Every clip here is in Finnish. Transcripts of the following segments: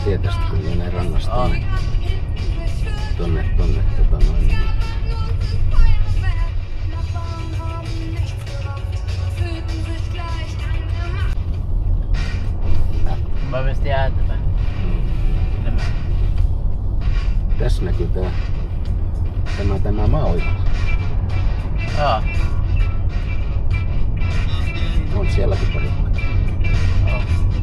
tietä sitten kun menee rannasta tonne Mä vesti ääntämään. Tässä näkyy tämä maaoiva. Joo. On sielläkin porukka. Joo.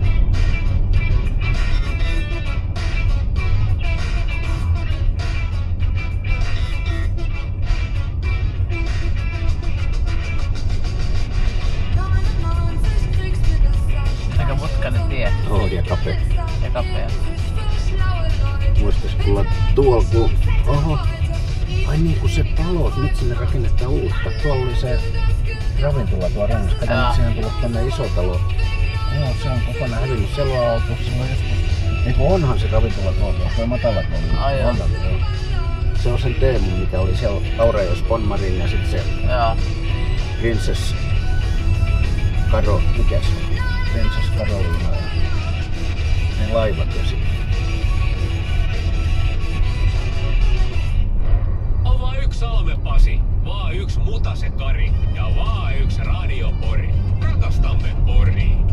Aika mutkainen tie. Ja kapea. Ja kapea. Muistais kuulla tuolla kun... Oho! Ai niin kun se palo, nyt sinne rakennetaan uutta. Tuolla oli se ravintola tuolla rannassa. Kato, nyt siihen on tullut tänne iso talo. Joo, se on kokonaan hävinnyt. Siellä on oltu silloin joskus... Eiku onhan se ravintola tuolla, tuo matala tuolla. Ai joo. Se on sen Teemu, mikä oli siellä Aurelius Bonmarin ja sit se... Joo. Princess... Karo... Mikä se on? Princess Carolina ja... Ne laivat ja sit. On vaan yksi Salme Pasi, vaan yksi Mutase Kari ja vaan yksi Radio Pori. Rakastamme Poriin.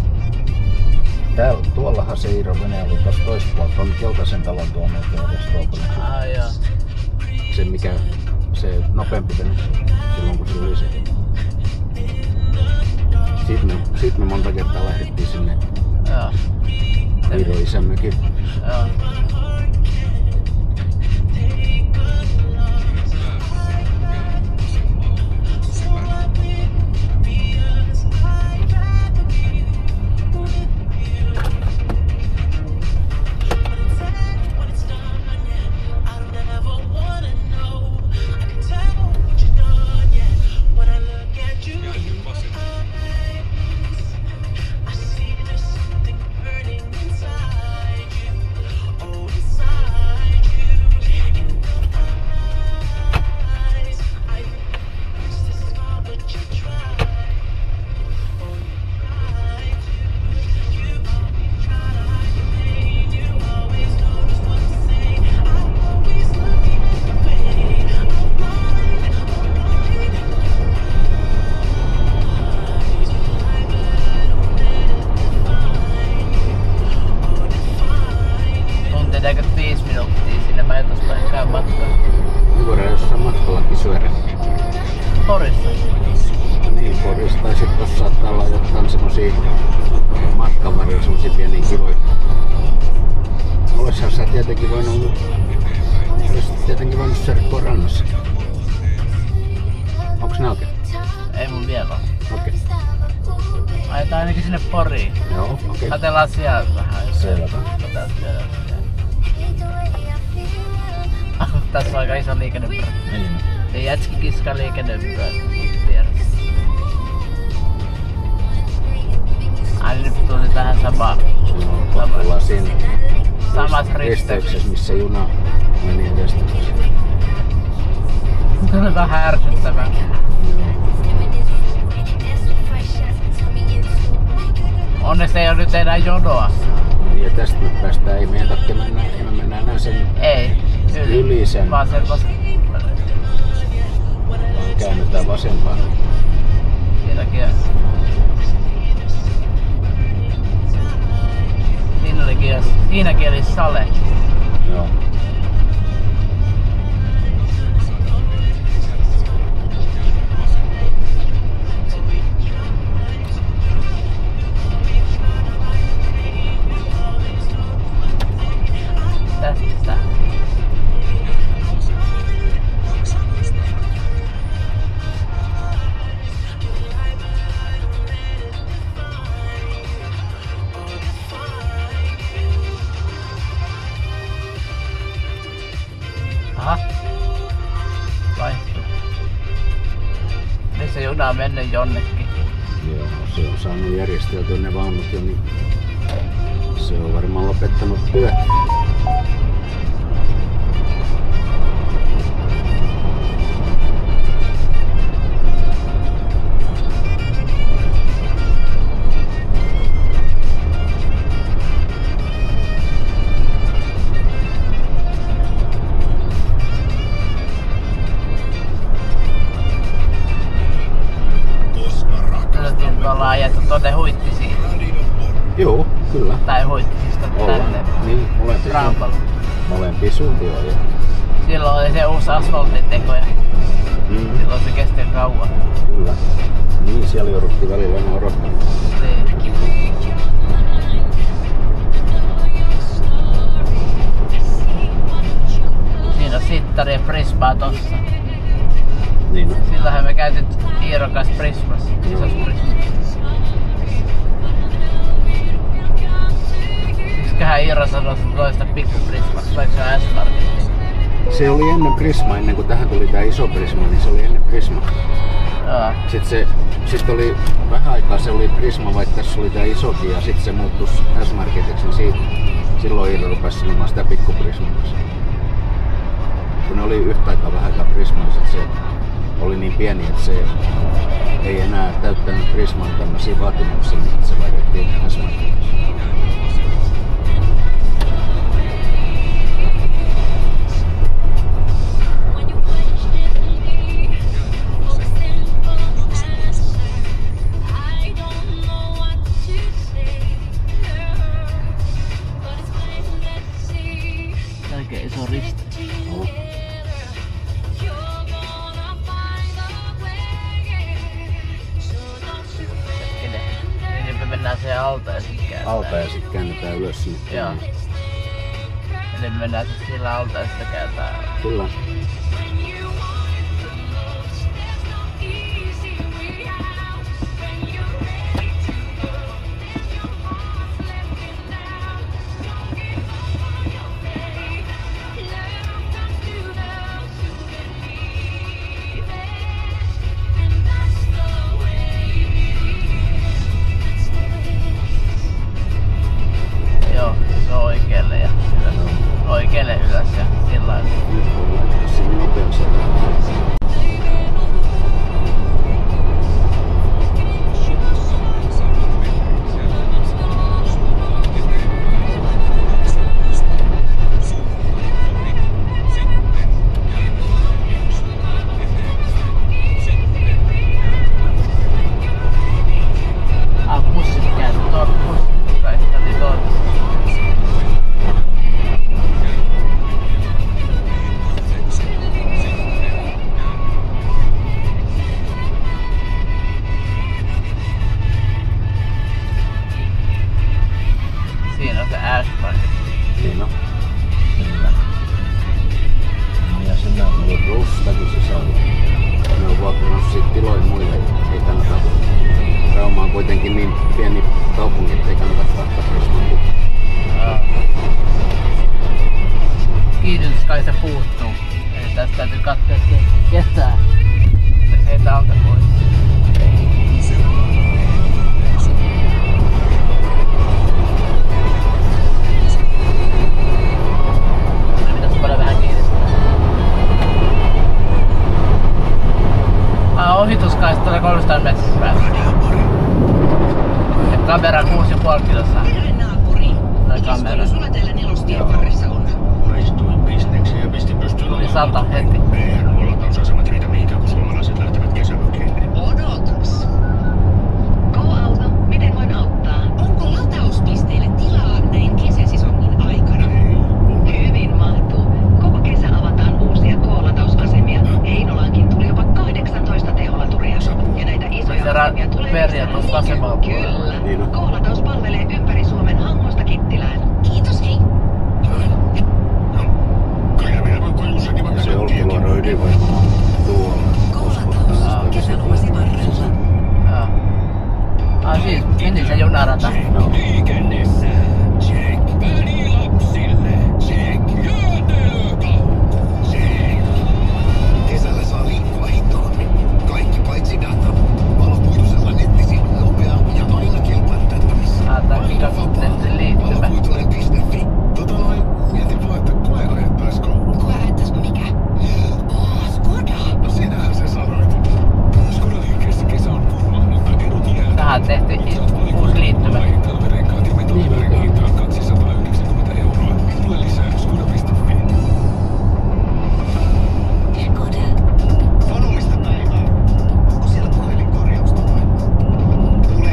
Tuollahan se Iiro Vene oli tossa toispuolella, tuon keltaisen talon tuonne edes tuolta. Ai joo. Se mikä, se nopeampi vene, silloin kun se oli se. Sit me monta kertaa lähdettiin sinne Joo. Iiro isän mökille. Joo. Porissa. Niin, Porissa. Tai sit tossa saattaa olla jotain semmosia matkan varrella semmosia pieniä kivoja. Olishan sä tietenkin voinut syödä tuolla rannassa. Onks ne oikein? Ei mun vielä oo. Okei. Ajetaan ainakin sinne Poriin. Joo, okei. Katellaan sieltä vähän. Selvä. Tässä on aika iso liikennepyörä. Niin. Ja jätskikiska liikennepyörä vieressä. Ai nyt tuli tähän samaan. Ollaan siinä samassa risteyksessä, missä juna meni edestä. Tuli vähän ärsyttävää. Onneksi ei ole nyt enää jonoa. Ja tästä me päästään, ei meidän tarvitse mennä, me mennään enää sen yli sen. Vaan sen vaan käännytään vasempaan. Siinäkin oli sale. Joo. Tästä. Aha. Vaihtuu. Nyt se juna on mennyt jonnekin. Joo, se on saanut järjesteltyä ne vaunut jo, niin se on varmaan lopettanut työt. Me ollaan ajettu tuonne Huittisiin. Joo, kyllä. Tai Huittisista tänne. Niin, Rampalla. Molempia suuntia on ajettu. Silloin oli se uusi asfalttiteko ja silloin se kesti kauan. Kyllä. Niin, siellä jouduttiin välillä aina odottamaan. Niin. Siinä on sittari ja Prismaa tossa. Niin on. Sillähän me käytiin Iiron kanssa Prismassa, isossa Prismassa. Miksiköhän Iiro sanoi toista pikkuprismassa, vaikka se on S-Marketti? Se oli ennen Prisma, ennen kuin tähän tuli tää iso Prisma, niin se oli ennen Prisma. Joo. Sitten oli vähän aikaa se oli Prisma, vaikka tässä oli tää isokin ja sitten se muuttui S-Marketiksi, niin siitä, silloin Iiro rupesi sanomaan sitä pikkuprismaksi. Kun ne oli yhtä aikaa vähän aikaa Prismaa, sit se oli niin pieni, että se ei enää täyttänyt Prisman tämmöisiä vaatimuksia, niin se vaihdettiin S-Marketiksi. Oikein iso risti. No. Niin me mennään siihen alta ja sit käännetään. Alta ja sitten käännetään ylös sinne. Joo. Eli me mennään sit sillä alta ja sitten käännetään. Kyllä. Joo, se on oikealle ja ylös. Oikealle ylös ja sillä lailla. Nyt voi laittaa sinne nopeasti. Pussit kääntyy tuolla pussikaista, niin tuolla. Siinä on se S-Market. Niin on. Kyllä. No ja sinä on ollut Rustakin sisällä. Ne on vuokrannut siitä tiloja muille. Ei kannata. Rauma on kuitenkin niin pieni kaupunki, että ei kannata kahta Prisman kukkaa. Kiihdytyskai se puuttuu. Eli tästä täytyy katsoa, että se kestää. Se ei täältä pois. Pitäis paljon vähän kiihdyttää. Ohituskaistalla 300 metrissä päässä. Ja kamera 6,5 kilossa. Tai kamera. Sulla teillä nelostien varressa on. Maistuin bisnekseen ja pistin pystyyn Tuli 100 heti. PR-huollatausasemat riitä mihinkään, kun suomalaiset lähtevät kesämökille. Odotas. Go-auto, miten voin auttaa? Onko latauspisteille tilaa näin kesäsesongin aikana? Hyvin mahtuu. Koko kesä avataan uusia K-latausasemia. Heinolaankin tuli jopa 18 teholaturia. Ja näitä isoja asemia tulee Perja tuossa vasemmalla puolella. Kyllä. K-lataus palvelee ympäri Suomen Hangosta Kittilään. Kiitos, hei. Kyllä minä voin Kojusakin vaikka Se Olkiluodon ydinvoima tuolla. K-lataus kesälomasi varrella. Joo. Siis meni se junarata. No. Liikennessä. Check. Välilapsille. Check. Jäätelökauppa. Check. Kesällä saa liikkua hitaammin. Kaikki paitsi data. Valokuitusella nettisivu nopea ja aina kilpailutettavissa. Tää on gigabitteinen liittymä. Valokuitunen.fi. Mietin vaan, että koe ajettaisiko. Koe ajettaisiko mikä? Skoda. No sinähän se sanoit. Skoda liikkeessä kesä on kuuma, mutta edut jää. Tähän tehtiin uusi liittymä. Talvirenkaat ja metallivärin hintaan 290 €. Tule lisää skoda.fi. Skoda. Sanomista päivää. Onko siellä puhelinkorjausta vai?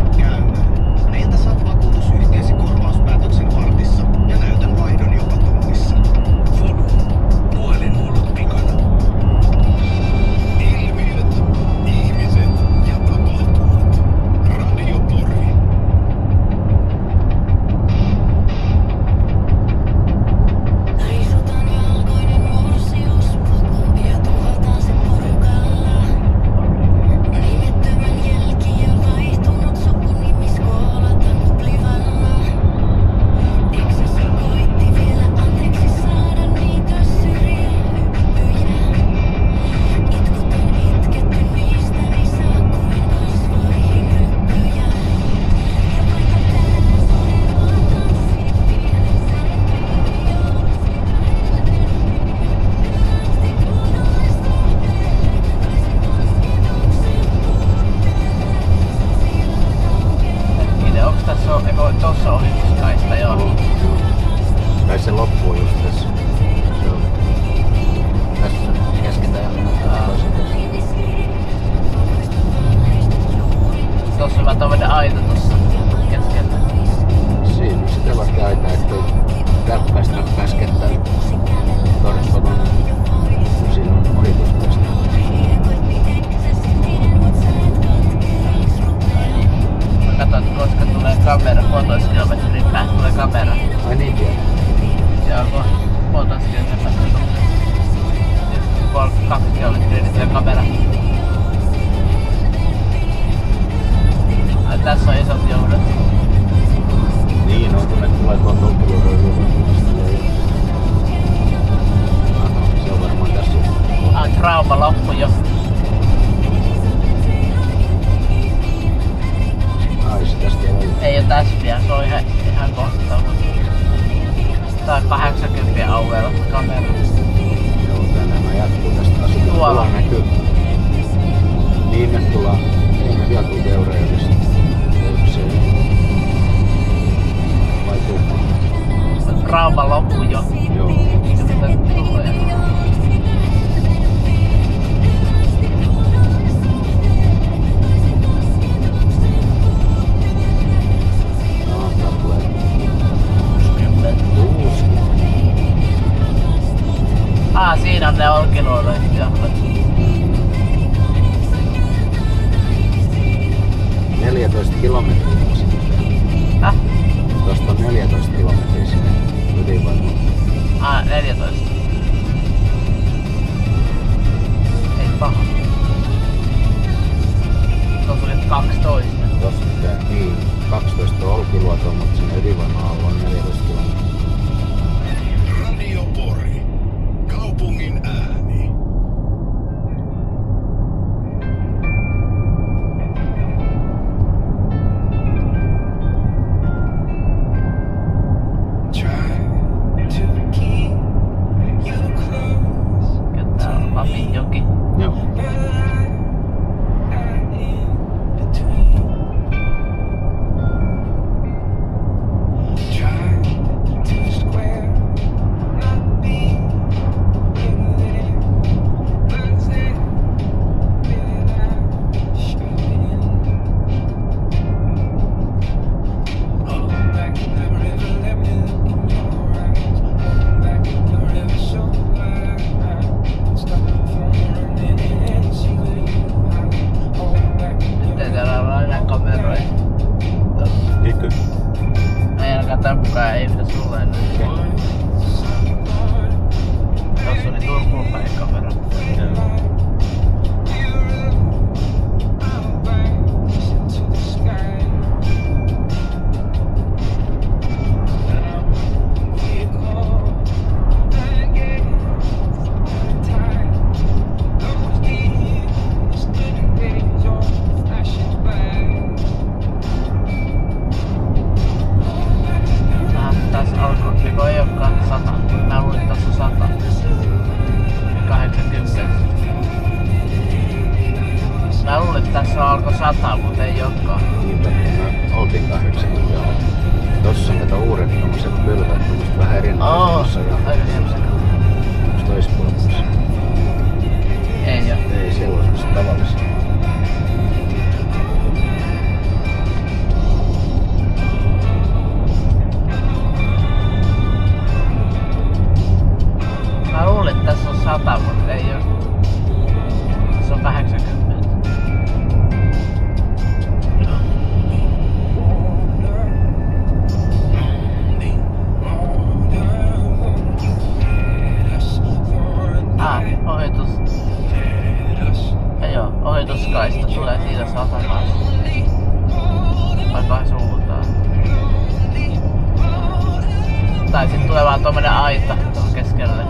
tossa ohituskaista, joo. Tai se loppuu just tässä. Se on. Tässä keskellä ja Tossa on tommonen aita tossa keskellä. Siinä sitä vasta aita, ettei täppäistä käskettä torppana. Siinä on ohituskaista. Mä katson, koska tulee kamera, 1,5 kilometrin päästä tulee kamera. Ai niin pieni? Se on 1,5 kilometrin päästä. 2 kilometriä, niin tulee kamera. Ai, tässä on isot johdot. Niin on, kun ne tulee tuolta ulkopuolelta. Se on varmaan tässä. Trauma loppu jo. Ai se tästä ei. Ei oo tässä vielä, se on ihan kohta. Tää on 80 alueella kamera. Joo, tänään jatkuu tästä asiasta. Tuolla näkyy. Niin, nyt tullaan. Ei me vielä tulta Eurojokista. Se vai tuumaan? Trauma loppu jo. Joo. Se pitää tulla. Siinä on ne Olkiluodon johdot. 14 kilometriä sinne. Häh? Tosta on 14 kilometriä sinne ydinvoimaan. 14. Ei paha. Tuossa oli 12. Tosta niin, 12 on Olkiluotoa, mutta sinne ydinvoimaan on 14 kilometriä. Radio Pori. Kaupungin ääni. Tää on Lapinjoki. Joo. Eikö? Ei ainakaan tän mukaan ei pitäis olla enää. Tossa oli Turkuun päin kamera. Tässä alkoi, niinku ei olekaan 100. Mä luulin, että tässä on 100. 80. Mä luulin, että tässä alkoi 100, mutta ei olekaan. Niinpä, me oltiin 80. Tossa on kato uudet tommoset pylvät, tommoset vähän erinäköisiä. Aika hienoa. Onks toispuolessa? Ei oo. Ei, siellä on semmoset tavallisia. Mä luulin, että tässä on 100, mutta ei oo. Se on 80. Ohitus. Ja joo, ohituskaista tulee siitä 100 taas. Vaikka suuntaan. Tai sit tulee vaan tommonen aita tuohon keskelle.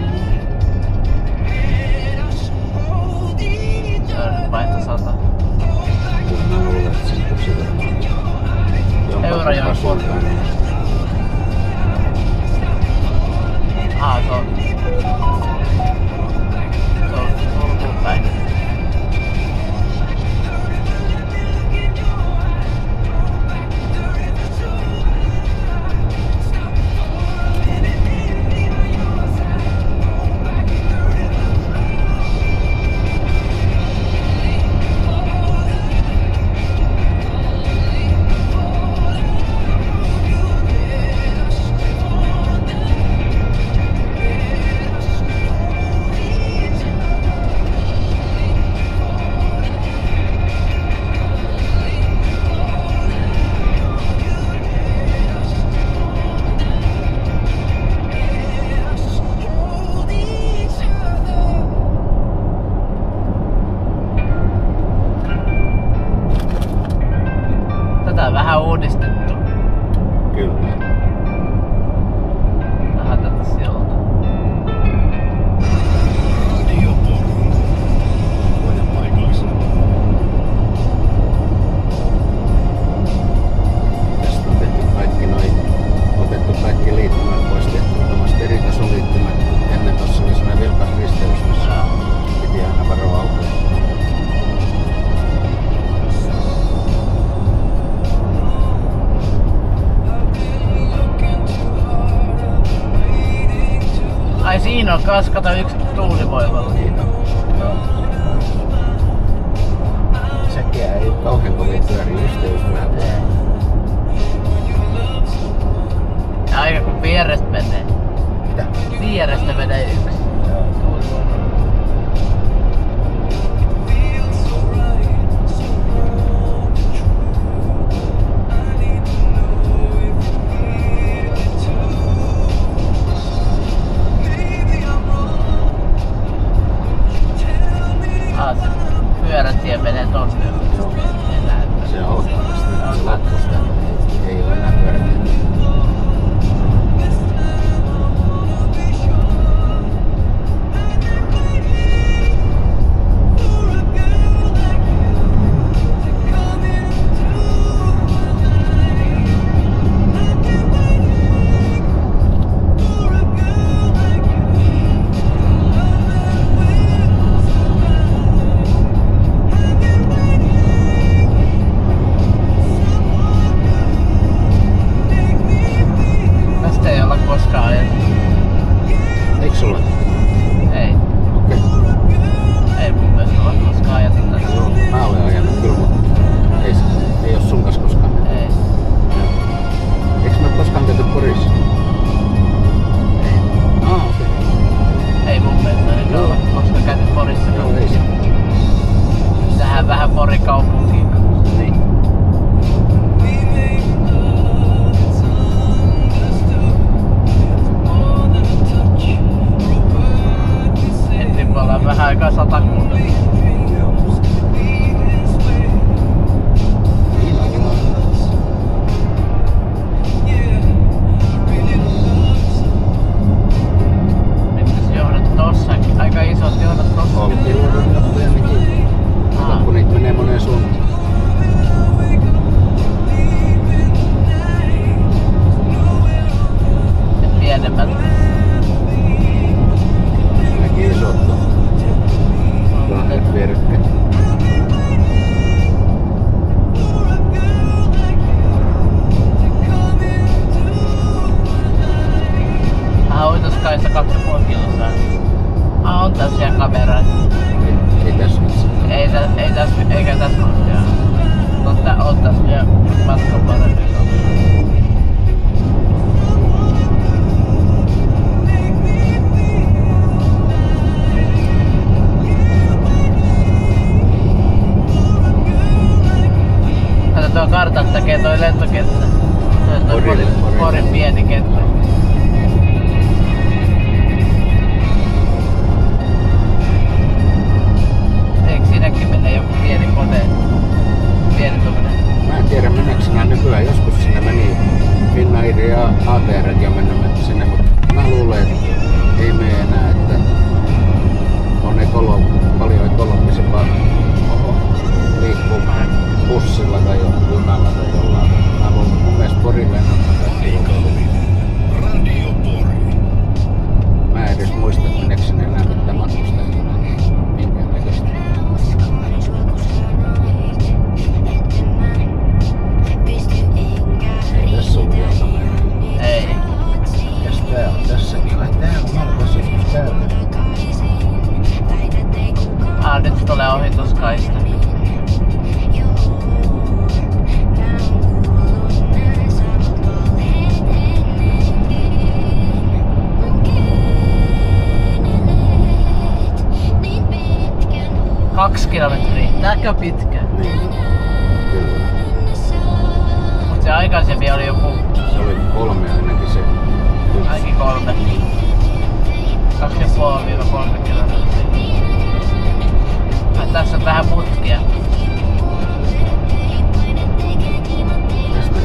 Se on nyt vaihto 100. Mä luulen, että sen tuli varmaan. Eurajoen suuntaan. Se on. Se on Turkuun päin. vähän uudistettu. Kyllä. Vähän tätä silta. Radio Pori. Voida paikallisena. Tästä on tehty kaikki noin, otettu kaikki liittymät pois, tehty tämmöiset eritasoliittymät. Ennen tossa oli semmoinen vilkas risteys, missä piti aina varoa autoja. Ai siinä on kans kato yksi tuulivoimalla. Niin on. Joo. Sekin ei kauhean kovin pyöri yhteysmäärällä. Ja aika kun vierestä menee. Mitä? Vierestä menee yksi tuulivoimalla. Se pyörätie menee tonne. Joo. Enää. Se alkaa tästä, se loppusta. Ei ole enää pyörätietä. Tästä ei olla koskaan ajettu. Eikö sulla? Ei. Okei. Ei mun mielestä olla koskaan ajettu tästä. Joo, mä olen ajanut kyllä, mutta ei oo sun kanssa koskaan. Ei. Joo. Eiks mä koskaan käyty Porissa? Ei. Okei. Ei mun mielestä ei Joo. olla koskaan käynyt Porissa. Joo, ei se. Tähän vähän Porin kaupunkiin. Niin. Ensin me ollaan vähän aikaa Satakunnassa. Joo. Niin ollaan. Mitäs johdot tossa? Aika isot johdot tossa. Olkiluodon johtoja nekin. Kato, kun niitä menee moneen suuntaan. Ja pienemmät. Näkin isot on. Lahdet vierekkäin. Oituskaissa 2,5 kilsaa. On tällaisia kameroita. Ei tässä mitään. Ei tässä, eikä tässä ole. On tässä vielä matkan varrella. Kato tuo kartat tekee toi lentokenttä. Toi Porin pieni kenttä. Eikö siinäkin mene joku pieni kone? Pieni tommonen. Mä en tiedä meneekö sinä nykyään. Joskus sinne meni Finnair ja ATR ja mennä sinne, mutta mä luulen, että ei mene enää, että on paljon ekologisempaa liikkuu bussilla tai junalla tai jollain. Mä luulen, mun mielestä Porin lennot on kaikki. Radio Pori. Mä en edes muista, että meneekö sinne enää mitään matkustajia. Minkään näköistä. Ei tässä ole vielä kameraa. Ei. Mikäs tää on tässäkin? Ai tää on Markossa joskus täällä. Nyt tulee ohituskaista. Kaksi kilometriä. Tääkö pitkä? Niin, kyllä. Mut se aikaisemmin oli joku Se oli 3 ainakin se. ainakin 3. 2,5-3 kilometriä. Tässä on vähän mutkia. Tästä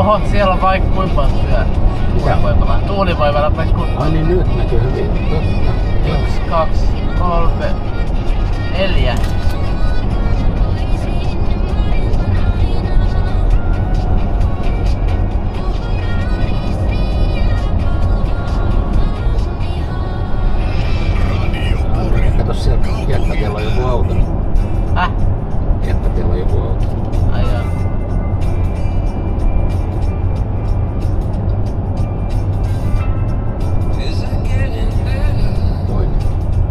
Oho, siellä on vaikka kuinka paljon pyörä. Tuulivoimalla vaikka kuinka. Ai niin, nyt näkyy hyvin. Totta. 1, 2, 3, 4. Kato sieltä, jätkätiellä on joku auto. Häh? Jätkätiellä on joku auto. Ai joo. Toinen.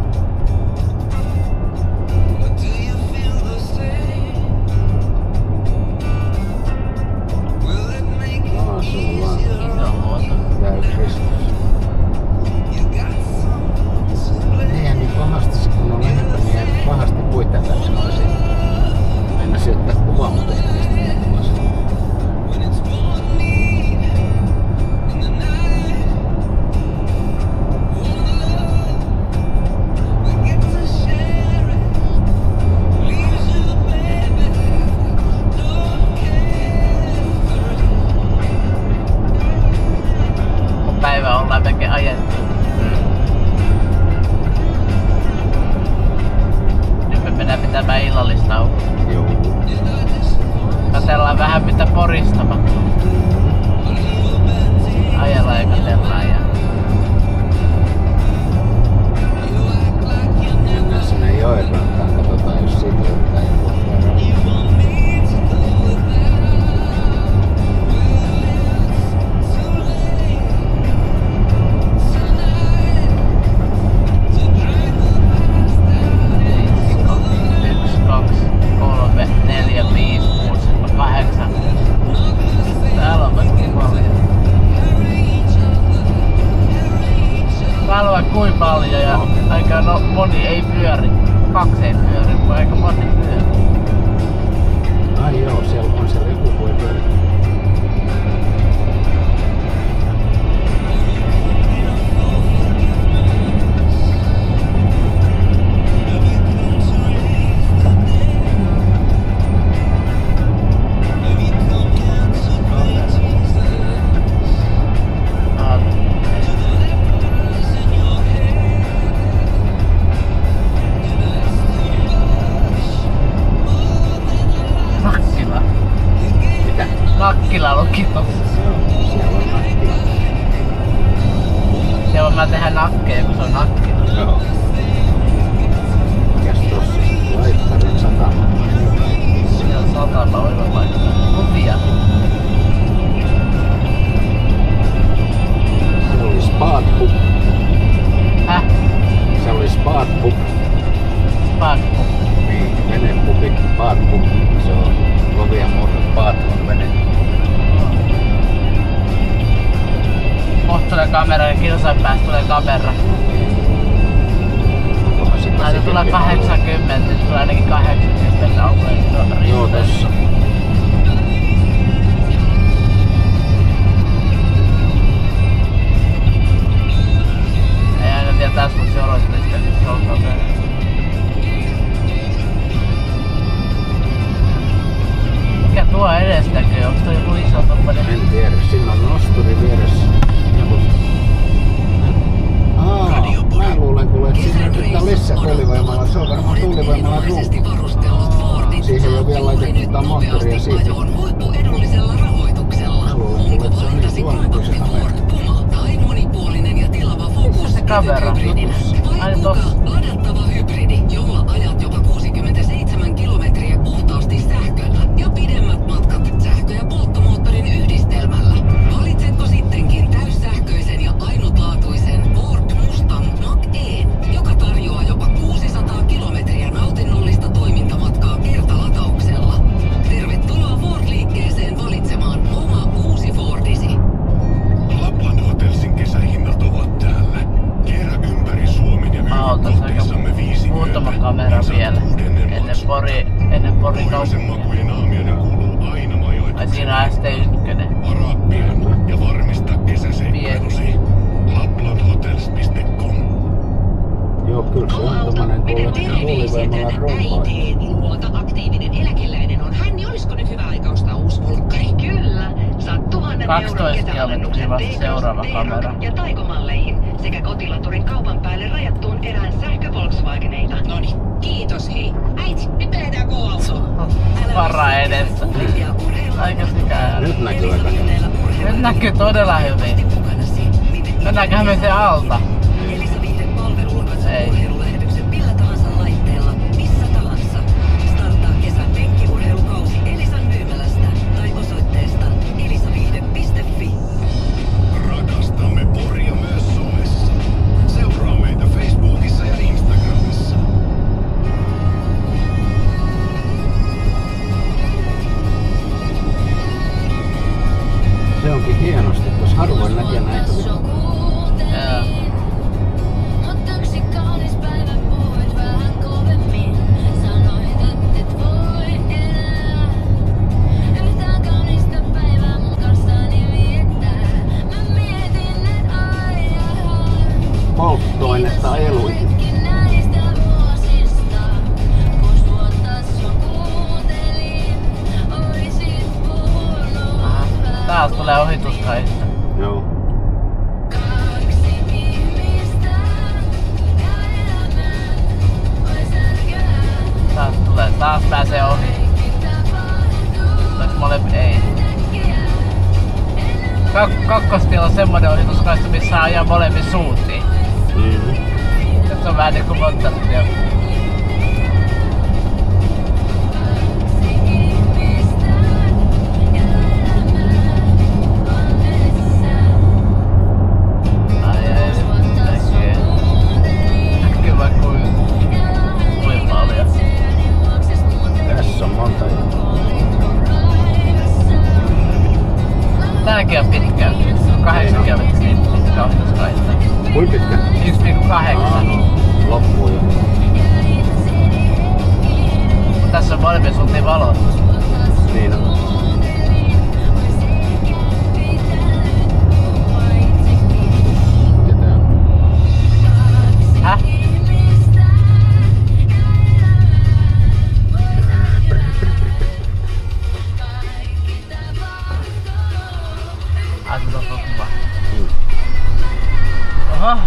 Sulla on Iso luoto. täys Kristus. Eihän niin pahasti se kun on lähempä, niin ei pahasti puitten kanssa olisi. Mennä sieltä kuvaa, mutta ei sitä miettimään sitä. Päivä ollaan melkein ajettu. Nyt me mennään pitämään illallistaukoa. Joo. Katellaan vähän mitä Porista mahtuu. Ajellaan ja katellaan ja... Mennään sinne joen rantaan, katsotaan jos siitä löytää joku. Kuin paljon ja aika moni ei pyöri. 2 ei pyöri, mutta aika moni pyöri. Ai joo, siellä on siellä joku voi pyöriä. Nakkila luki tossa. Joo, siellä on nakkila. Siellä mä tehdä nakkeja, kun se on nakkila. Joo. Mikäs tossa sitten? Laittarin satama. Siellä on satama oiva paikka. Lupia. Se oli Spadpub. Häh? Se oli Spadpub. Pakko. Niin, venepubi, Spadpub. Se on Lovian muodon Spadpub vene. Kohta tulee kamera ja kilsan päästä tulee kamera. Onkohan sitä Aina tulee sekin 80, nyt tulee ainakin 80 aukoja. Joo, tossa. Ei aina vielä täsmäksi olosuhteista, niin se on nopea. Mikä tuo edestä näkyy? Onko toi joku iso tommonen? En tiedä, siinä on nosturi vieressä. Mä luulen kuule, että siinä nyt on lisää tuulivoimalla. Se on varmaan tuulivoimalla ruuhka. Siihen ei ole vielä laitettu moottoria siitä. Mä luulen kuule, että se on niin huono kuin se kamera. Missä se kamera? Aina tossa. Ladattava hybridi, jolla ajat jopa 67 kilometriä puhtaasti sähköllä ja pidemmät matkat sähkö- ja polttomoottorin yhdistelmällä. Valitsetko sittenkin täyssähköisen ja ainutlaatuisen Ford Mustang Mach-E, joka tarjoaa jopa 600 kilometriä nautinnollista toimintamatkaa kertalatauksella? Tervetuloa Ford-liikkeeseen valitsemaan oma uusi Fordisi. Lapland Hotelsin kesähinnat ovat täällä. Kierrä ympäri Suomen ja Autossa aika Seuraava kamera. ja Taikomalleihin sekä Kotilaturin kaupan päälle rajattuun erään sähkö Volkswageneita. Noniin, kiitos hei. Äiti, nyt me lähdetään K-autoon. Vara edessä. Aika sikää. Nyt näkyy aika hyvin. Nyt näkyy todella hyvin. Mennäänköhän me sen alta? Elisa Viihde palvelu ulkoisen Ei. urheilulähetyksen millä tahansa laitteella, missä tahansa. Startaa kesän penkkiurheilukausi Elisan myymälästä tai osoitteesta elisaviihde.fi. Rakastamme Poria myös somessa. Seuraa meitä Facebookissa ja Instagramissa. Se onkin hienosti, koska harvoin näkee näitä. Joo. Polttoainetta ajeluihin. Täältä tulee ohituskaista. Joo. Täältä tulee. Taas pääsee ohi. Tuleeko molempi? Ei. Kakkostilla on semmonen ohituskaista, missä ajaa molemmin suuntiin. Nyt se on vähän niinku moottoritie. Tässä on monta. Tääkin on pitkä. 8 kilometriä pitkä ohituskaista. Kuinka pitkä? 1,8. No, loppuu jo. Tässä on molemmin suuntiin valot. Niin on. Ketään. Häh? Ai, se on kiva. Oho.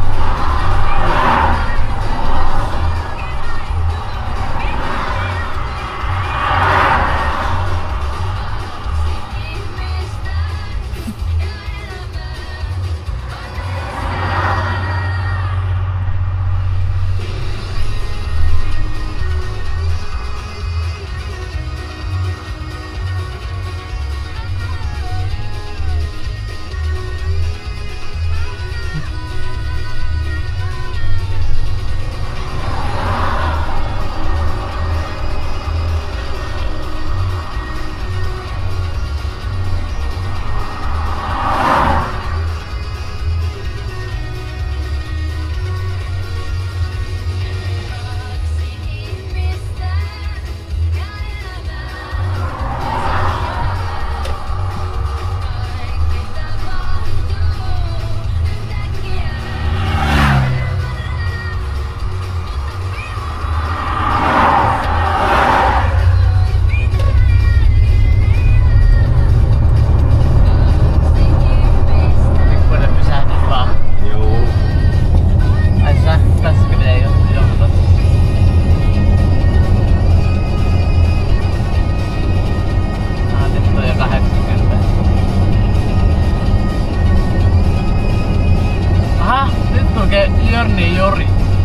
Jörni Jori.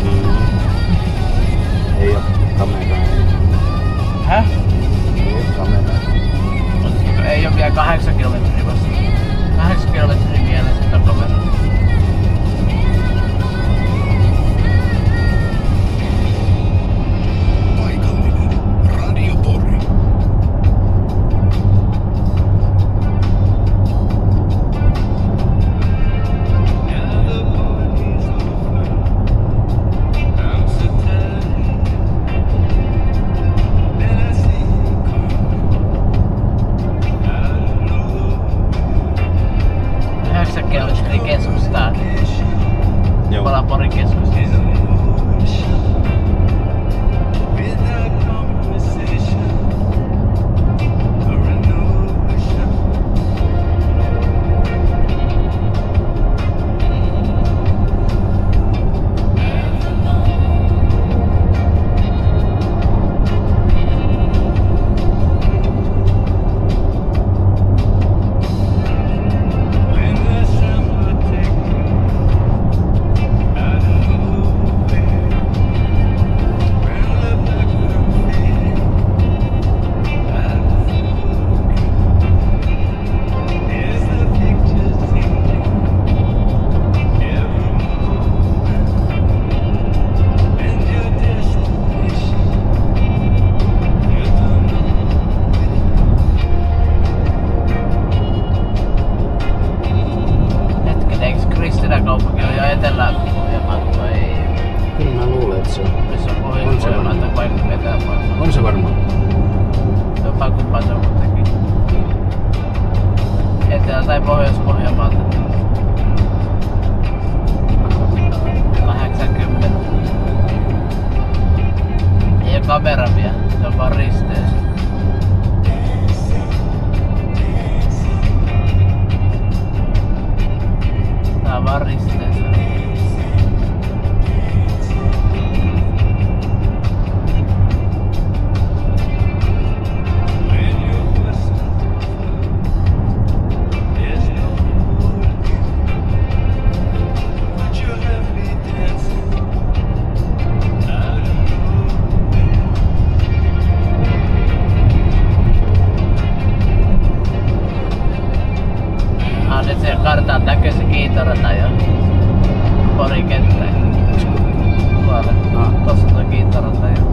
Ei oo kameraa. Häh? Ei oo kameraa. Ei oo vielä 8 kilometriä vasta. 8 kilometriä vielä sitä kameraa. Paikallinen Radio Pori. kaupunki on jo Etelä-Pohjanmaata vai ei? Kyllä mä luulen, että se on. Missä on Pohjois-Pohjanmaata vai Etelä-Pohjanmaata? On se varmaan. Jopa kumpaa se on kuitenkin. Etelä- tai Pohjois-Pohjanmaata. 80. Ei oo kamera vielä, se on vaan risteys. Tää on vaan risteys. Nyt siellä kartaan näkyy se Kiitorata ja Porin kenttä. Tuolla. Tossa tuo Kiitorata ja...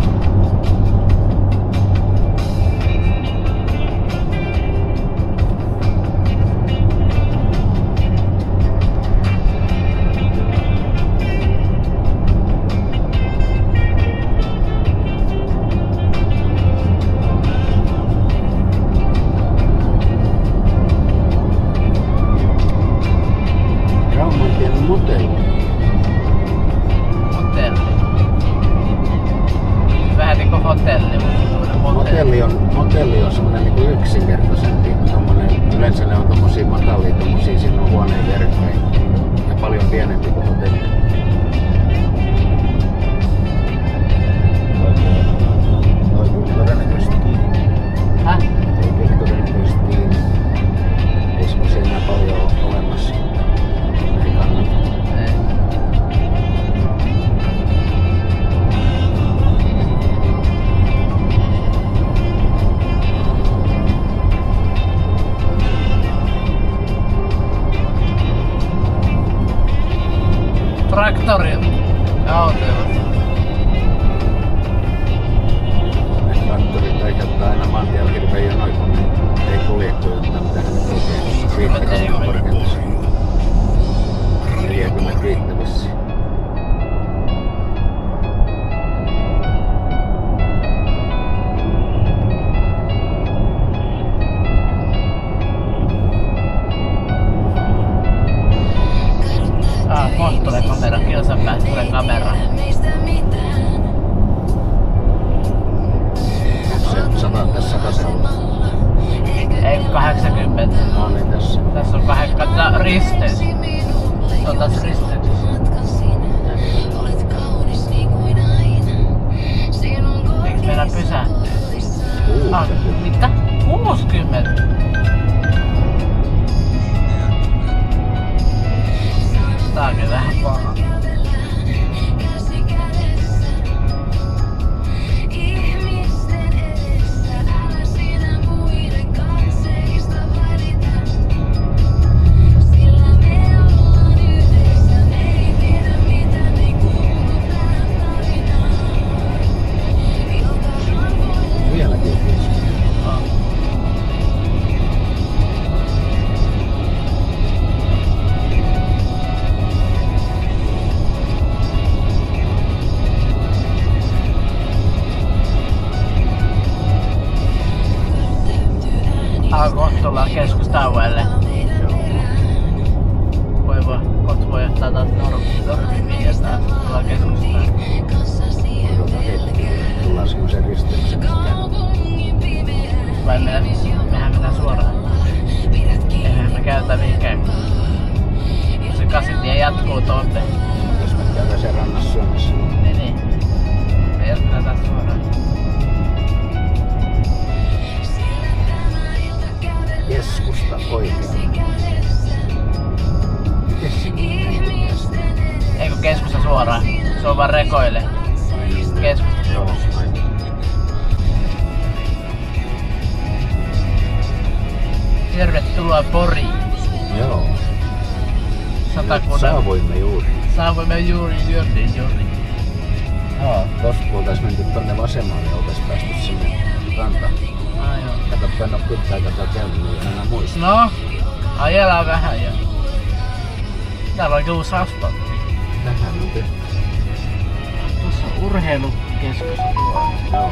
Motelli. Vähän niinku hotelli, Motelli on semmonen niinku yksinkertaisempi. Yleensä ne on tommosia matalia, siinä on huoneen verkkoja ja paljon pienempi kuin hotelli. Toi kyllä todennäköisesti kiinni. Häh? Toi kyllä todennäköisesti kiinni. Ei semmosia enää paljon ole olemassa. Ei kannata. Ei. Traktorilta ja autoilta. Traktorit aiheuttaa aina maantiellä hirveän jonoja, kun ne ei kulje kujuttaa mitä hän kulkee. Riittävästi korkeudessa. 40 riittävissä. Kohta tulee kamera, kilsan päästä tulee kamera. Onko se tässä tasalla? Ei 80. No niin tässä. Tässä on 80 risteys. Se on taas risteyksessä. Eikö meidän pysähtyy? Mitä? 60? Tää on kyllä vähän paha. Vieläkin on 50. Kohta tullaan keskustauelle. Kohta voi ottaa taas normimiin ja taas tullaan keskustaan. Odota hetki, tullaan semmosen risteyksen. Vai mehän mennään suoraan? Eihän me käytä mihinkään. Se kasitie jatkuu tonne. Jos me käydään sen rannassa syömässä. Niin. Me jatketaan taas suoraan. Keskusta oikealla. Eikö keskusta suoraan? Se on vaan rekoille. Keskusta suoraan. Tervetuloa Poriin. Joo. 100 Saavuimme juuri. Joo, tossa kun oltais menty tonne vasemmalle ja oltais päästy sinne rantaan. Joo. Kato, en oo pitkään käynyt, niin en enää muista. No, ajellaan vähän jo. Täällä on uusi asfaltti. Tähän on tehty. Tuossa on urheilukeskus tuolla. Joo.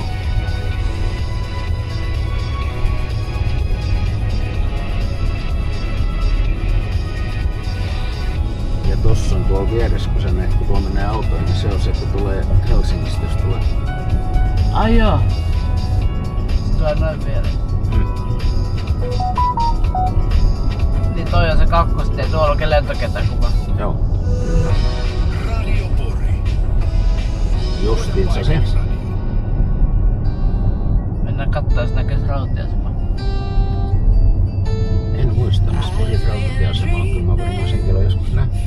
Ja tossa on tuolla vieressä, kun sä näet, kun tuolla menee autoon, niin se on se, kun tulee Helsingistä, jos tulee. Ai joo. Tuo on noin vieressä. Niin toi on se kakkostie, tuolla onkin lentokentäkuva. Joo. Radio Pori. Justiinsa se. Mennään kattoo, jos näkee rautatieasema. En muista, missä Porin rautatieasema on. Kyllä mä varmaan sen kello joskus nähnyt.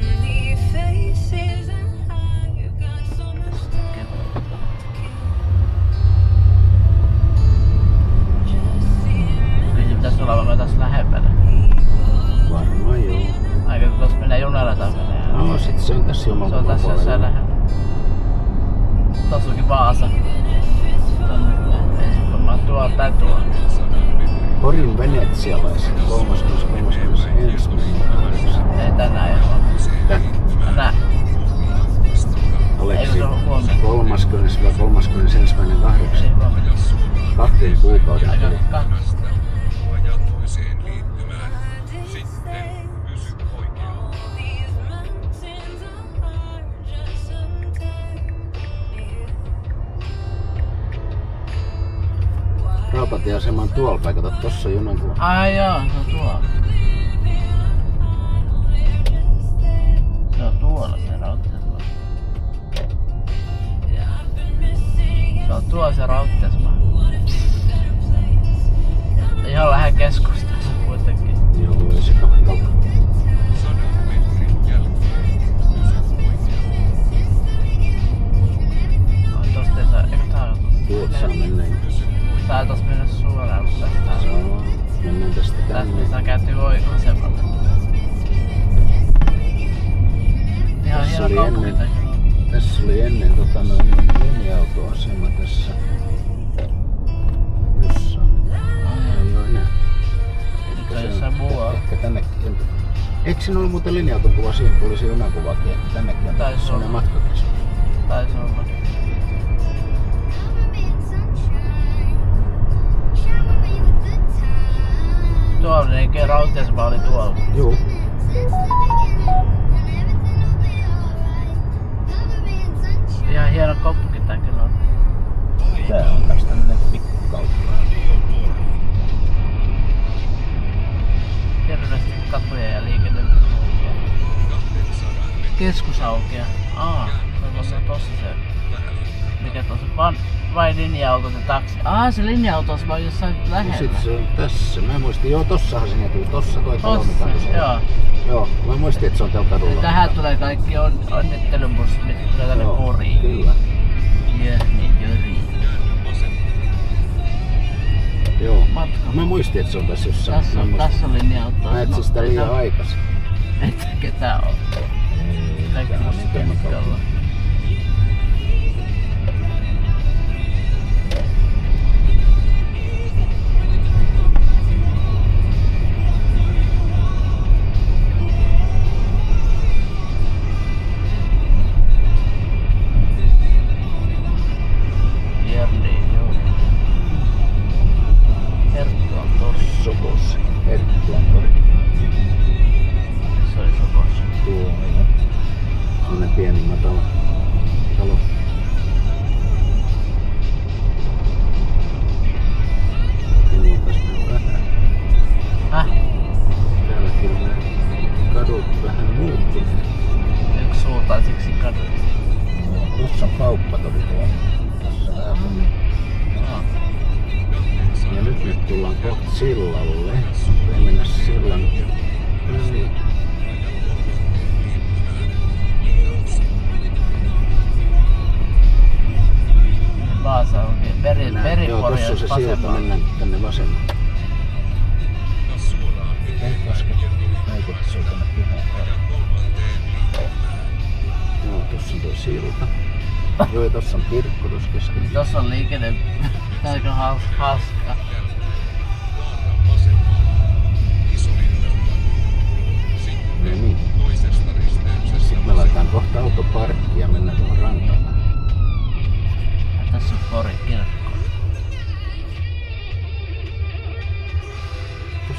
Kyllä se pitäis olla varmaan tässä lähempänä. Varmaan joo. Aika kun tuossa menee junalla tai menee. No sit se on tässä oman Se on tässä jossain lähellä. Tossa onkin Vaasa. Tonne ei sit varmaan tuolla tai tuolla. Porin venetsialaiset 30.31. Ei tänään ei ole. Tänään. Aleksi Eikö se ole huomenna? 30.31.8. Ei huomenna. 2 kuukauden Aika tuli. kaksi. Jatkoiseen liittymään. Sitten pysy oikealla. Rautatieasema on tuolla päin, kato tossa on junan kuva. Ai joo, se on tuolla. Se on tuolla se rautatieasema. Se on tuolla se rautatieasema. Ihan lähellä keskustassa kuitenkin. Joo, ei se kauan kauan. 100 metrin jälkeen pysy oikealla. No, tosta ei saa, eikö tää on tosta? Tuolta saa mennä. Tää tos mennä suoraan, mutta tää on. Joo, mennään tästä Tästä tänne. saa kääntyä oikoisemmalle. Ihan Tässä hieno oli kaupunki. Tässä oli ennen linja-autoasema tässä. Jossain. Ei oo enää. Nyt on jossain muualla. Ehkä tännekin. Eikö siinä ollut muuten linja-auton kuva? Siinä tuli se junakuvakin. Tännekin on Taisi sellainen olla. matkakeskus. Taisi olla. Tuolla niin rautatieasema oli tuolla. Joo. Ihan hieno kaupunki tää kyllä on. Tää on taas tämmönen pikkukauppa. Hirveästi katuja ja liikenne. Keskus aukeaa. Se on tossa se. Mikä tossa? Vai linja-autot ja taksi? Se linja-auto on vaan jossain No lähellä. sit se on tässä. Mä muistin, joo tossahan se näkyy. Tossa toi Tossa, kolmikanta. joo. Joo, mä muistin, että se on tällä kadulla. Tähän tulee kaikki onnittelubussit, mitkä tulee tänne Joo, Poriin. kyllä. Jöri. Joo. Matka. Mä muistin, että se on tässä jossain. Tässä on linja-auto. Mä etsin sitä liian aikaisin. Ei ketään oo. Kaikki Tää on musta niin matkalla. Sokos. Erkklantori. Se oli Sokos. Tuo. Sellainen pieni matala talo. Minuutas vähän. Täälläkin on nämä kadut vähän muuttuneet. Yksi suuntaisiksi kadut. Tuossa on kauppatori tuolla. Tuossa vähän mennä. Ja nyt me tullaan kohta sillalle. Ei mennä sillan yli. Vaasa onkin Joo, tossa on se silta, mennään tänne vasemmalle. Ei koske. Ei koske, se on tänne pihaan. Joo, tossa on tuo silta. Joo, ja tossa on kirkko tossa keskellä. Tossa on liikenne. Tääkö hauska. No niin. Toisesta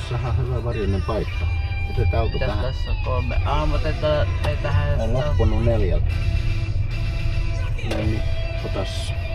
Tossahan on hyvä varjoinen paikka. Jätetään auto Mitäs tähän. tässä on 3? Mutta ei tähän... On loppunut 4. No niin, otas